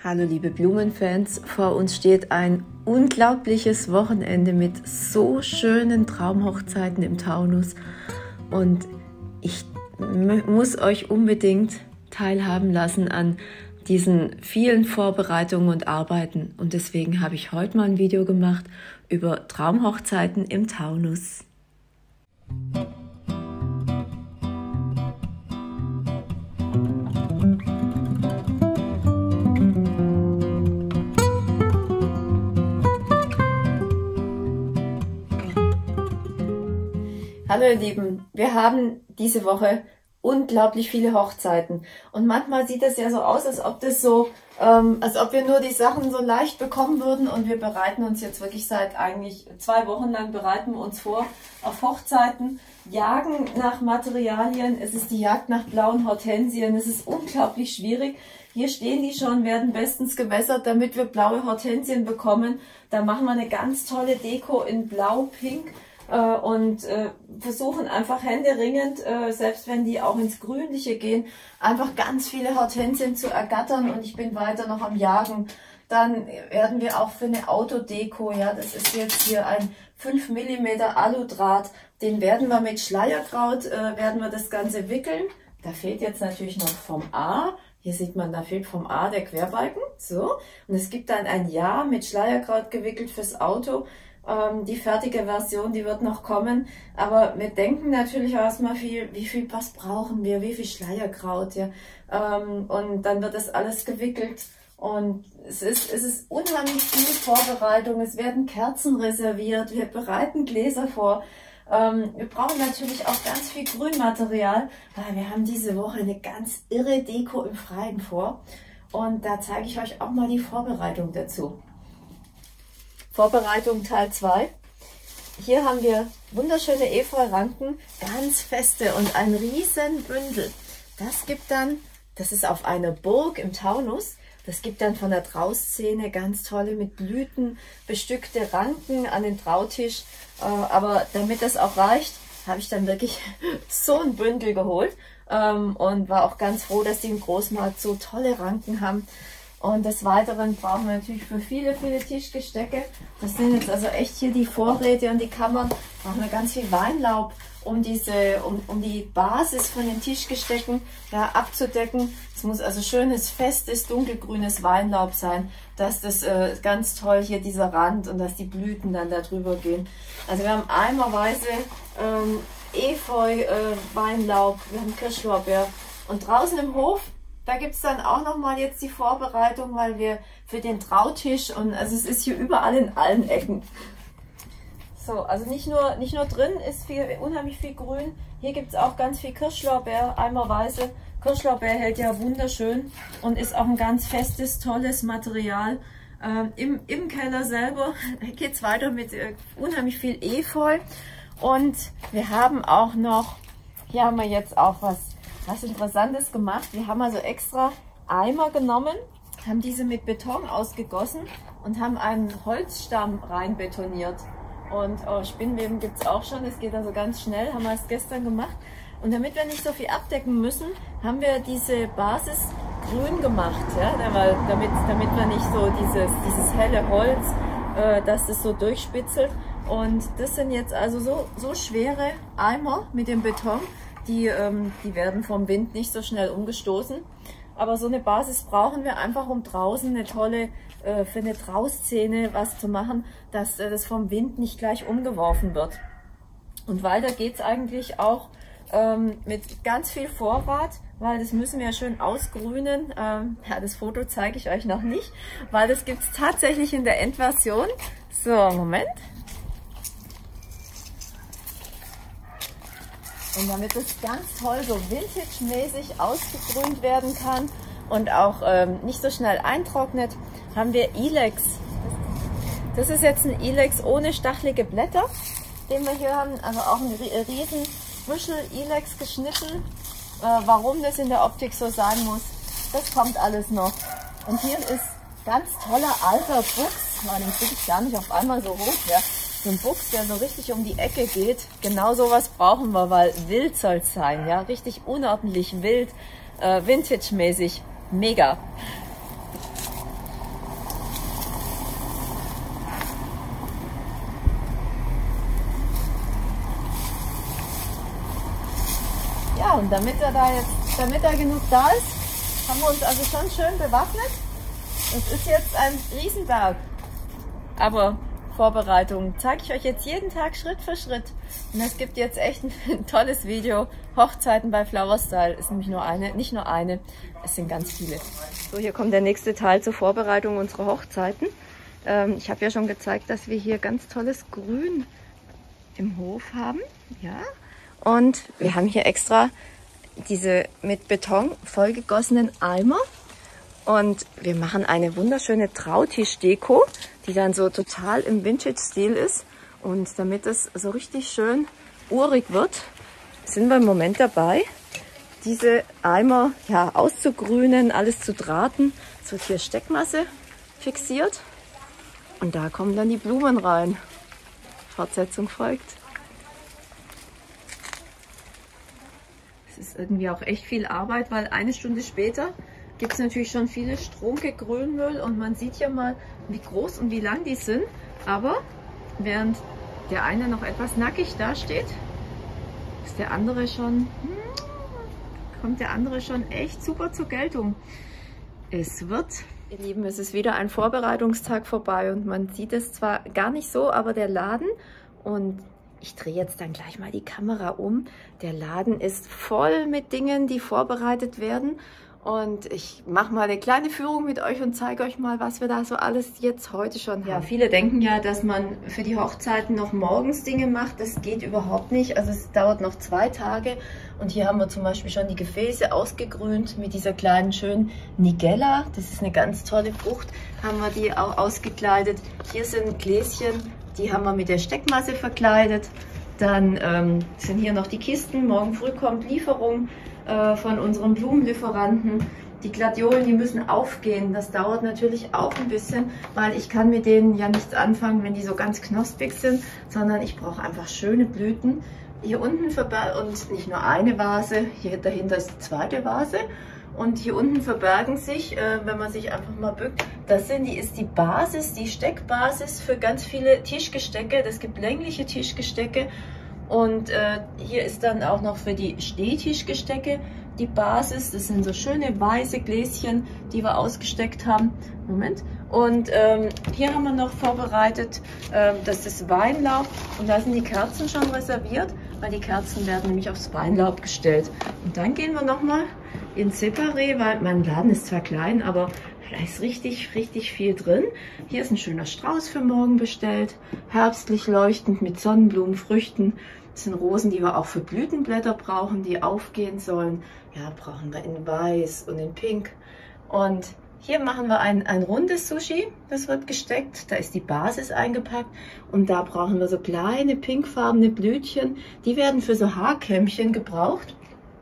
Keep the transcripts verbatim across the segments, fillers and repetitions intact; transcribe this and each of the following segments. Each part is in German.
Hallo liebe Blumenfans, vor uns steht ein unglaubliches Wochenende mit so schönen Traumhochzeiten im Taunus und ich muss euch unbedingt teilhaben lassen an diesen vielen Vorbereitungen und Arbeiten und deswegen habe ich heute mal ein Video gemacht über Traumhochzeiten im Taunus. Hallo ihr Lieben, wir haben diese Woche unglaublich viele Hochzeiten und manchmal sieht es ja so aus, als ob das so, ähm, als ob wir nur die Sachen so leicht bekommen würden und wir bereiten uns jetzt wirklich seit eigentlich zwei Wochen lang bereiten wir uns vor auf Hochzeiten, jagen nach Materialien, es ist die Jagd nach blauen Hortensien, es ist unglaublich schwierig. Hier stehen die schon, werden bestens gewässert, damit wir blaue Hortensien bekommen. Da machen wir eine ganz tolle Deko in blau, pink. Und äh, versuchen einfach händeringend, äh, selbst wenn die auch ins Grünliche gehen, einfach ganz viele Hortensien zu ergattern und ich bin weiter noch am Jagen. Dann werden wir auch für eine Autodeko, ja, das ist jetzt hier ein fünf Millimeter Aludraht, den werden wir mit Schleierkraut, äh, werden wir das Ganze wickeln. Da fehlt jetzt natürlich noch vom A, hier sieht man, da fehlt vom A der Querbalken, so. Und es gibt dann ein Ja mit Schleierkraut gewickelt fürs Auto. Die fertige Version, die wird noch kommen, aber wir denken natürlich erstmal viel, wie viel, was brauchen wir, wie viel Schleierkraut, ja, und dann wird das alles gewickelt und es ist, es ist unheimlich viel Vorbereitung, es werden Kerzen reserviert, wir bereiten Gläser vor, wir brauchen natürlich auch ganz viel Grünmaterial, weil wir haben diese Woche eine ganz irre Deko im Freien vor und da zeige ich euch auch mal die Vorbereitung dazu. Vorbereitung Teil zwei. Hier haben wir wunderschöne Efeu-Ranken, ganz feste und ein riesen Bündel. Das gibt dann, das ist auf einer Burg im Taunus, das gibt dann von der Trauszene ganz tolle mit Blüten bestückte Ranken an den Trautisch. Aber damit das auch reicht, habe ich dann wirklich so ein Bündel geholt und war auch ganz froh, dass die im Großmarkt so tolle Ranken haben. Und des Weiteren brauchen wir natürlich für viele, viele Tischgestecke. Das sind jetzt also echt hier die Vorräte und die Kammern. Brauchen wir ganz viel Weinlaub, um diese, um, um die Basis von den Tischgestecken ja, abzudecken. Es muss also schönes, festes, dunkelgrünes Weinlaub sein, dass das äh, ganz toll hier dieser Rand und dass die Blüten dann da drüber gehen. Also wir haben eimerweise ähm, Efeu, äh, Weinlaub, wir haben Kirschlorbeer und draußen im Hof. Da gibt es dann auch nochmal jetzt die Vorbereitung, weil wir für den Trautisch und also es ist hier überall in allen Ecken. So, also nicht nur, nicht nur drin ist viel, unheimlich viel Grün, hier gibt es auch ganz viel Kirschlorbeer, eimerweise. Kirschlorbeer hält ja wunderschön und ist auch ein ganz festes, tolles Material. Ähm, im, Im Keller selber geht es weiter mit äh, unheimlich viel Efeu und wir haben auch noch, hier haben wir jetzt auch was Was Interessantes gemacht. Wir haben also extra Eimer genommen, haben diese mit Beton ausgegossen und haben einen Holzstamm rein betoniert. Und oh, Spinnweben gibt es auch schon, es geht also ganz schnell, haben wir es gestern gemacht. Und damit wir nicht so viel abdecken müssen, haben wir diese Basis grün gemacht, ja? damit, damit wir nicht so dieses, dieses helle Holz, äh, dass das so durchspitzelt. Und das sind jetzt also so, so schwere Eimer mit dem Beton. Die, ähm, die werden vom Wind nicht so schnell umgestoßen. Aber so eine Basis brauchen wir einfach, um draußen eine tolle, äh, für eine Trauszene was zu machen, dass äh, das vom Wind nicht gleich umgeworfen wird. Und weiter geht es eigentlich auch ähm, mit ganz viel Vorrat, weil das müssen wir ja schön ausgrünen. Ähm, ja, das Foto zeige ich euch noch nicht, weil das gibt es tatsächlich in der Endversion. So, Moment. Und damit es ganz toll so vintage-mäßig ausgegrünt werden kann und auch ähm, nicht so schnell eintrocknet, haben wir Ilex. Das ist jetzt ein Ilex ohne stachelige Blätter, den wir hier haben. Also auch ein riesen Büschel Ilex geschnitten. Äh, warum das in der Optik so sein muss, das kommt alles noch. Und hier ist ganz toller alter Fuchs. Oh, den kriege ich gar nicht auf einmal so hoch. Ja. So ein Fuchs, der so richtig um die Ecke geht. Genau sowas brauchen wir, weil wild soll es sein, ja, richtig unordentlich wild, äh, Vintage-mäßig, mega. Ja, und damit er da jetzt, damit er genug da ist, haben wir uns also schon schön bewaffnet. Das ist jetzt ein Riesenberg. Aber Vorbereitungen zeige ich euch jetzt jeden Tag Schritt für Schritt. Und es gibt jetzt echt ein, ein tolles Video. Hochzeiten bei Flower Style ist nämlich nur eine, nicht nur eine, es sind ganz viele. So, hier kommt der nächste Teil zur Vorbereitung unserer Hochzeiten. Ähm, ich habe ja schon gezeigt, dass wir hier ganz tolles Grün im Hof haben. Ja. Und wir haben hier extra diese mit Beton vollgegossenen Eimer. Und wir machen eine wunderschöne Trautisch-Deko, die dann so total im Vintage-Stil ist. Und damit es so richtig schön urig wird, sind wir im Moment dabei, diese Eimer ja, auszugrünen, alles zu drahten. Es wird hier Steckmasse fixiert und da kommen dann die Blumen rein. Fortsetzung folgt. Es ist irgendwie auch echt viel Arbeit, weil eine Stunde später gibt es natürlich schon viele Strunke Grünmüll und man sieht ja mal, wie groß und wie lang die sind. Aber während der eine noch etwas nackig dasteht, ist der andere schon, kommt der andere schon echt super zur Geltung. Es wird, ihr Lieben, es ist wieder ein Vorbereitungstag vorbei und man sieht es zwar gar nicht so, aber der Laden, und ich drehe jetzt dann gleich mal die Kamera um, der Laden ist voll mit Dingen, die vorbereitet werden. Und ich mache mal eine kleine Führung mit euch und zeige euch mal, was wir da so alles jetzt heute schon haben. Ja, viele denken ja, dass man für die Hochzeiten noch morgens Dinge macht. Das geht überhaupt nicht. Also es dauert noch zwei Tage. Und hier haben wir zum Beispiel schon die Gefäße ausgegrünt mit dieser kleinen schönen Nigella. Das ist eine ganz tolle Frucht. Haben wir die auch ausgekleidet. Hier sind Gläschen, die haben wir mit der Steckmasse verkleidet. Dann ähm, sind hier noch die Kisten. Morgen früh kommt Lieferung von unserem Blumenlieferanten. Die Gladiolen, die müssen aufgehen. Das dauert natürlich auch ein bisschen, weil ich kann mit denen ja nichts anfangen, wenn die so ganz knospig sind, sondern ich brauche einfach schöne Blüten. Hier unten verbergen, und nicht nur eine Vase, hier dahinter ist die zweite Vase. Und hier unten verbergen sich, äh, wenn man sich einfach mal bückt, das sind die, ist die Basis, die Steckbasis für ganz viele Tischgestecke. Das gibt längliche Tischgestecke. Und äh, hier ist dann auch noch für die Stehtischgestecke die Basis. Das sind so schöne weiße Gläschen, die wir ausgesteckt haben. Moment. Und ähm, hier haben wir noch vorbereitet, äh, das ist Weinlaub. Und da sind die Kerzen schon reserviert, weil die Kerzen werden nämlich aufs Weinlaub gestellt. Und dann gehen wir nochmal in Separé, weil mein Laden ist zwar klein, aber da ist richtig, richtig viel drin. Hier ist ein schöner Strauß für morgen bestellt. Herbstlich leuchtend mit Sonnenblumen, Früchten. Das sind Rosen, die wir auch für Blütenblätter brauchen, die aufgehen sollen. Ja, brauchen wir in Weiß und in Pink. Und hier machen wir ein, ein rundes Sushi. Das wird gesteckt. Da ist die Basis eingepackt. Und da brauchen wir so kleine pinkfarbene Blütchen. Die werden für so Haarkämmchen gebraucht.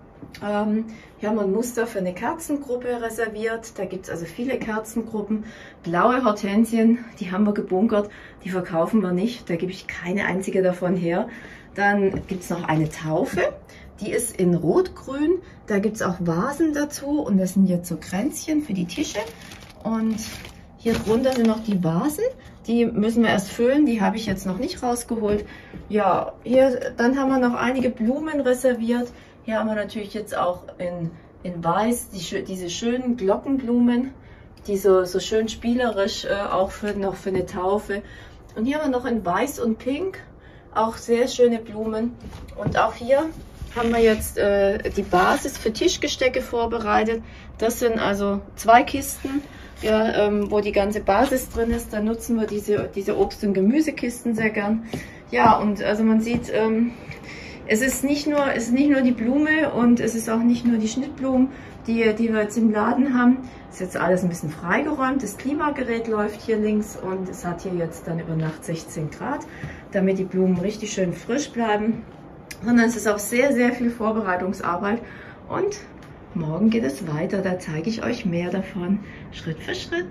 Ähm, hier haben wir ein Muster für eine Kerzengruppe reserviert. Da gibt es also viele Kerzengruppen. Blaue Hortensien, die haben wir gebunkert. Die verkaufen wir nicht. Da gebe ich keine einzige davon her. Dann gibt es noch eine Taufe. Die ist in Rot-Grün. Da gibt es auch Vasen dazu. Und das sind jetzt so Kränzchen für die Tische. Und hier drunter sind noch die Vasen. Die müssen wir erst füllen. Die habe ich jetzt noch nicht rausgeholt. Ja, hier, dann haben wir noch einige Blumen reserviert. Hier haben wir natürlich jetzt auch in, in Weiß die, diese schönen Glockenblumen, die so, so schön spielerisch äh, auch für, noch für eine Taufe. Und hier haben wir noch in Weiß und Pink auch sehr schöne Blumen. Und auch hier haben wir jetzt äh, die Basis für Tischgestecke vorbereitet. Das sind also zwei Kisten, ja, ähm, wo die ganze Basis drin ist. Da nutzen wir diese, diese Obst- und Gemüsekisten sehr gern. Ja, und also man sieht, ähm, Es ist, nicht nur, es ist nicht nur die Blume und es ist auch nicht nur die Schnittblumen, die, die wir jetzt im Laden haben. Es ist jetzt alles ein bisschen freigeräumt. Das Klimagerät läuft hier links und es hat hier jetzt dann über Nacht sechzehn Grad, damit die Blumen richtig schön frisch bleiben. Sondern es ist auch sehr, sehr viel Vorbereitungsarbeit. Und morgen geht es weiter. Da zeige ich euch mehr davon, Schritt für Schritt.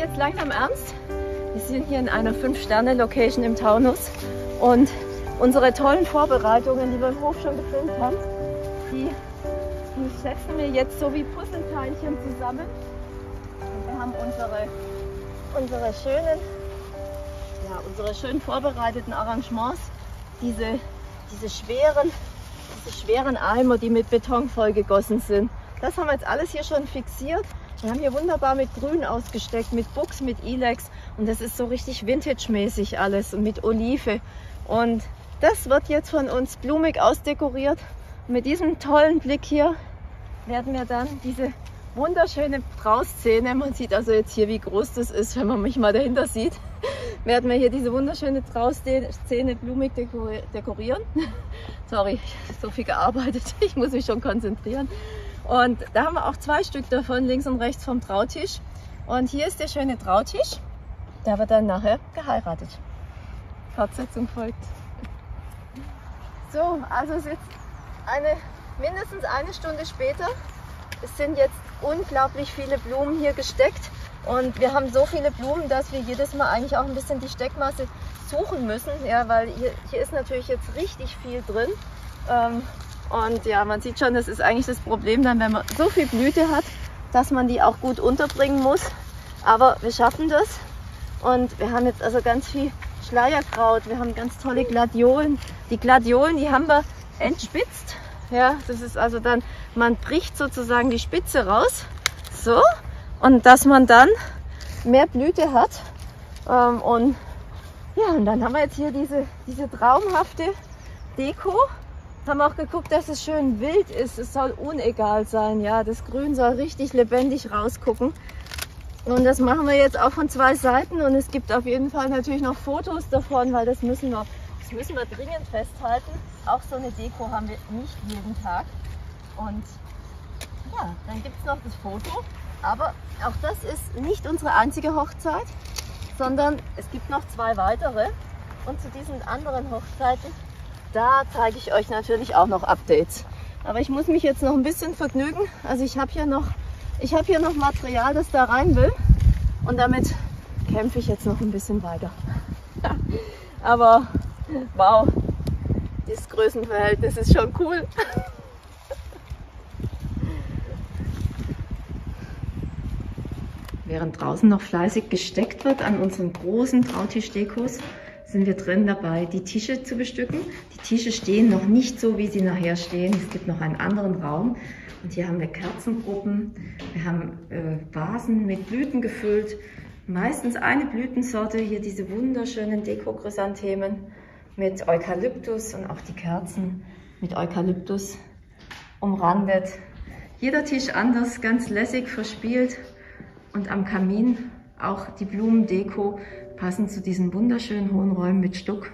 jetzt langsam ernst. Wir sind hier in einer fünf Sterne Location im Taunus und unsere tollen Vorbereitungen, die wir im Hof schon gefilmt haben, die, die setzen wir jetzt so wie Puzzleteilchen zusammen. Und wir haben unsere, unsere schönen, ja, unsere schön vorbereiteten Arrangements, diese, diese schweren, diese schweren Eimer, die mit Beton vollgegossen sind. Das haben wir jetzt alles hier schon fixiert. Wir haben hier wunderbar mit Grün ausgesteckt, mit Buchs, mit Ilex und das ist so richtig Vintage-mäßig alles und mit Olive. Und das wird jetzt von uns blumig ausdekoriert. Und mit diesem tollen Blick hier werden wir dann diese wunderschöne Straußszene, man sieht also jetzt hier, wie groß das ist, wenn man mich mal dahinter sieht, werden wir hier diese wunderschöne Straußszene blumig dekorieren. Sorry, so viel gearbeitet, ich muss mich schon konzentrieren. Und da haben wir auch zwei Stück davon, links und rechts vom Trautisch. Und hier ist der schöne Trautisch, der wird dann nachher geheiratet. Fortsetzung folgt. So, also es ist jetzt eine, mindestens eine Stunde später. Es sind jetzt unglaublich viele Blumen hier gesteckt. Und wir haben so viele Blumen, dass wir jedes Mal eigentlich auch ein bisschen die Steckmasse suchen müssen. Ja, weil hier, hier ist natürlich jetzt richtig viel drin. Ähm, Und ja, man sieht schon, das ist eigentlich das Problem dann, wenn man so viel Blüte hat, dass man die auch gut unterbringen muss. Aber wir schaffen das. Und wir haben jetzt also ganz viel Schleierkraut, wir haben ganz tolle Gladiolen. Die Gladiolen, die haben wir entspitzt. Ja, das ist also dann, man bricht sozusagen die Spitze raus. So. Und dass man dann mehr Blüte hat. Und ja, und dann haben wir jetzt hier diese, diese traumhafte Deko. Haben auch geguckt, dass es schön wild ist. Es soll unegal sein. Ja, das Grün soll richtig lebendig rausgucken. Und das machen wir jetzt auch von zwei Seiten. Und es gibt auf jeden Fall natürlich noch Fotos davon, weil das müssen wir, das müssen wir dringend festhalten. Auch so eine Deko haben wir nicht jeden Tag. Und ja, dann gibt es noch das Foto. Aber auch das ist nicht unsere einzige Hochzeit, sondern es gibt noch zwei weitere. Und zu diesen anderen Hochzeiten, da zeige ich euch natürlich auch noch Updates. Aber ich muss mich jetzt noch ein bisschen vergnügen. Also ich habe hier noch, ich habe hier noch Material, das da rein will. Und damit kämpfe ich jetzt noch ein bisschen weiter. Aber wow, das Größenverhältnis ist schon cool. Während draußen noch fleißig gesteckt wird an unseren großen Trautischdekos, sind wir drin dabei, die Tische zu bestücken. Die Tische stehen noch nicht so, wie sie nachher stehen. Es gibt noch einen anderen Raum. Und hier haben wir Kerzengruppen. Wir haben äh, Vasen mit Blüten gefüllt. Meistens eine Blütensorte. Hier diese wunderschönen Deko-Chrysanthemen mit Eukalyptus und auch die Kerzen mit Eukalyptus umrandet. Jeder Tisch anders, ganz lässig verspielt. Und am Kamin auch die Blumendeko passend zu diesen wunderschönen hohen Räumen mit Stuck.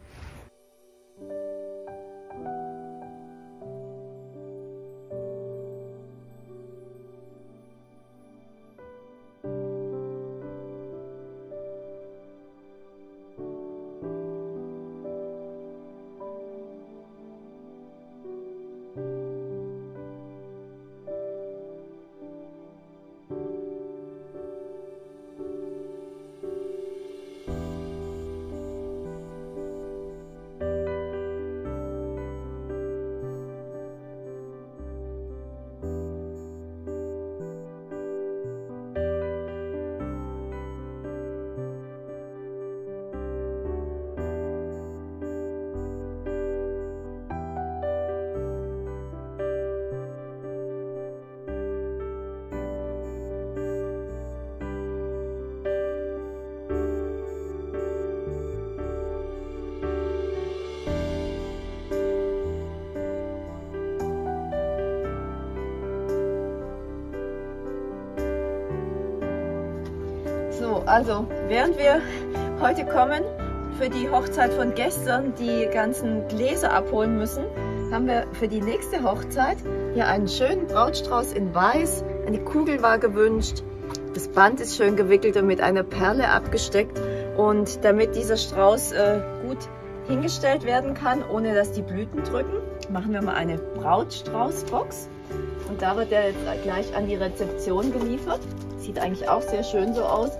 So, also während wir heute kommen, für die Hochzeit von gestern die ganzen Gläser abholen müssen, haben wir für die nächste Hochzeit hier einen schönen Brautstrauß in Weiß. Eine Kugel war gewünscht. Das Band ist schön gewickelt und mit einer Perle abgesteckt. Und damit dieser Strauß äh, gut hingestellt werden kann, ohne dass die Blüten drücken, machen wir mal eine Brautstraußbox. Und da wird der jetzt gleich an die Rezeption geliefert. Sieht eigentlich auch sehr schön so aus.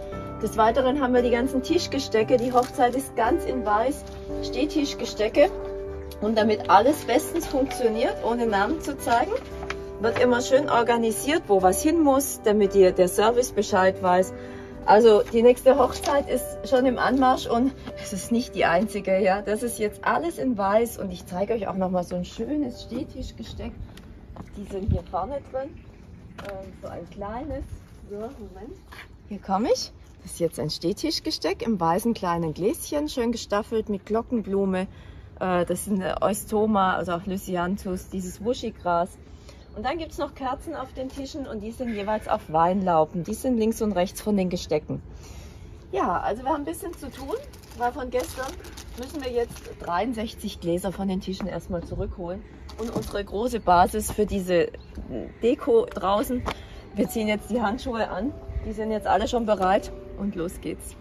Des Weiteren haben wir die ganzen Tischgestecke. Die Hochzeit ist ganz in weiß, Stehtischgestecke. Und damit alles bestens funktioniert, ohne Namen zu zeigen, wird immer schön organisiert, wo was hin muss, damit ihr der Service Bescheid weiß. Also die nächste Hochzeit ist schon im Anmarsch und es ist nicht die einzige. Ja, das ist jetzt alles in weiß und ich zeige euch auch noch mal so ein schönes Stehtischgesteck. Die sind hier vorne drin. Ähm, so ein kleines. So, Moment. Hier komme ich. Das ist jetzt ein Stehtischgesteck im weißen kleinen Gläschen, schön gestaffelt mit Glockenblume. Äh, das sind Eustoma, also auch Lysianthus, dieses Wuschigras. Und dann gibt es noch Kerzen auf den Tischen und die sind jeweils auf Weinlauben. Die sind links und rechts von den Gestecken. Ja, also wir haben ein bisschen zu tun, weil von gestern müssen wir jetzt dreiundsechzig Gläser von den Tischen erstmal zurückholen. Und unsere große Basis für diese Deko draußen, wir ziehen jetzt die Handschuhe an. Die sind jetzt alle schon bereit und los geht's.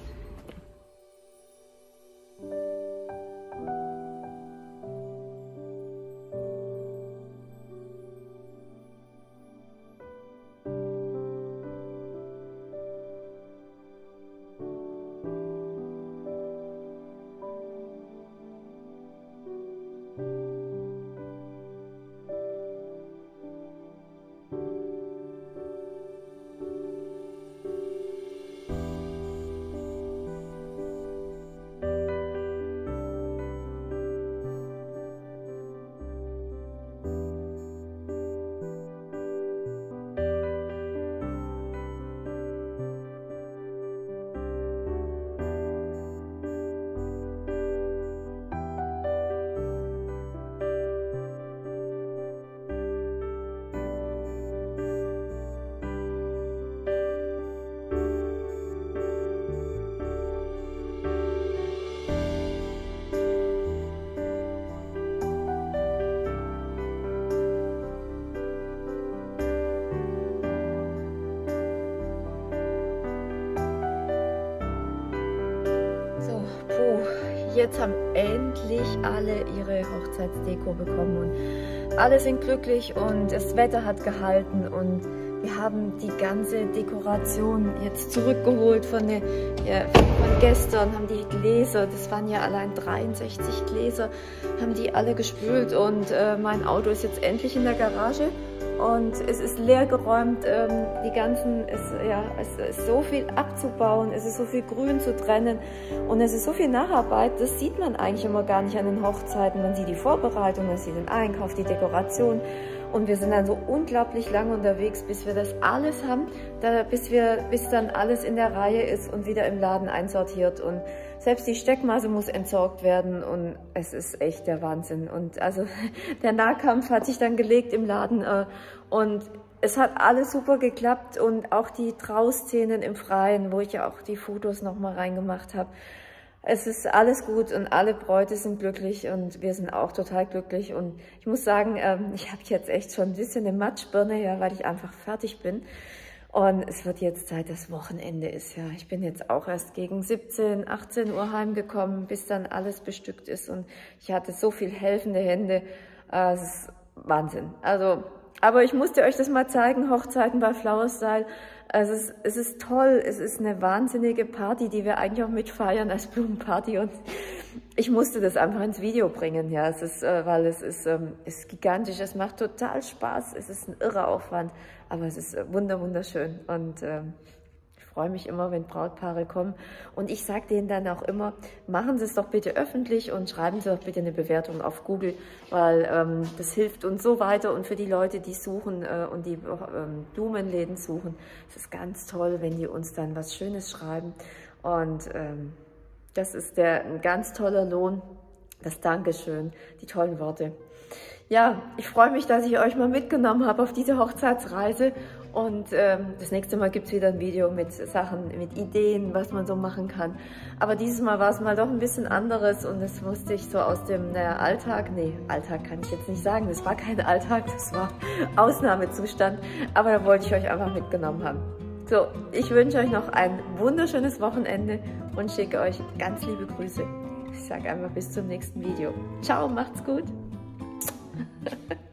Jetzt haben endlich alle ihre Hochzeitsdeko bekommen und alle sind glücklich und das Wetter hat gehalten und wir haben die ganze Dekoration jetzt zurückgeholt von, der, ja, von gestern, haben die Gläser, das waren ja allein dreiundsechzig Gläser, haben die alle gespült und äh, mein Auto ist jetzt endlich in der Garage. Und es ist leer geräumt, ähm, die ganzen, es, ja, es ist so viel abzubauen, es ist so viel Grün zu trennen und es ist so viel Nacharbeit, das sieht man eigentlich immer gar nicht an den Hochzeiten. Man sieht die Vorbereitung, man sieht den Einkauf, die Dekoration und wir sind dann so unglaublich lange unterwegs, bis wir das alles haben, da, bis, wir, bis dann alles in der Reihe ist und wieder im Laden einsortiert und selbst die Steckmasse muss entsorgt werden und es ist echt der Wahnsinn. Und also der Nahkampf hat sich dann gelegt im Laden äh, und es hat alles super geklappt und auch die Trauszenen im Freien, wo ich ja auch die Fotos nochmal reingemacht habe. Es ist alles gut und alle Bräute sind glücklich und wir sind auch total glücklich. Und ich muss sagen, ähm, ich habe jetzt echt schon ein bisschen eine Matschbirne, ja, weil ich einfach fertig bin. Und es wird jetzt Zeit, dass Wochenende ist. Ja, ich bin jetzt auch erst gegen siebzehn, achtzehn Uhr heimgekommen, bis dann alles bestückt ist. Und ich hatte so viel helfende Hände. Äh, es ist Wahnsinn. Also, aber ich musste euch das mal zeigen, Hochzeiten bei Flower Style. Also es, es ist toll, es ist eine wahnsinnige Party, die wir eigentlich auch mitfeiern als Blumenparty. Und ich musste das einfach ins Video bringen, ja, es ist, äh, weil es ist, ähm, ist gigantisch, es macht total Spaß, es ist ein irrer Aufwand, aber es ist äh, wunder, wunderschön und ähm, ich freue mich immer, wenn Brautpaare kommen und ich sage denen dann auch immer, machen Sie es doch bitte öffentlich und schreiben Sie doch bitte eine Bewertung auf Google, weil ähm, das hilft uns so weiter und für die Leute, die suchen äh, und die ähm, Blumenläden suchen, es ist ganz toll, wenn die uns dann was Schönes schreiben und ähm, das ist der, ein ganz toller Lohn, das Dankeschön, die tollen Worte. Ja, ich freue mich, dass ich euch mal mitgenommen habe auf diese Hochzeitsreise und ähm, das nächste Mal gibt es wieder ein Video mit Sachen, mit Ideen, was man so machen kann. Aber dieses Mal war es mal doch ein bisschen anderes und das musste ich so aus dem naja, Alltag, nee, Alltag kann ich jetzt nicht sagen, das war kein Alltag, das war Ausnahmezustand, aber da wollte ich euch einfach mitgenommen haben. So, ich wünsche euch noch ein wunderschönes Wochenende und schicke euch ganz liebe Grüße. Ich sage einfach bis zum nächsten Video. Ciao, macht's gut.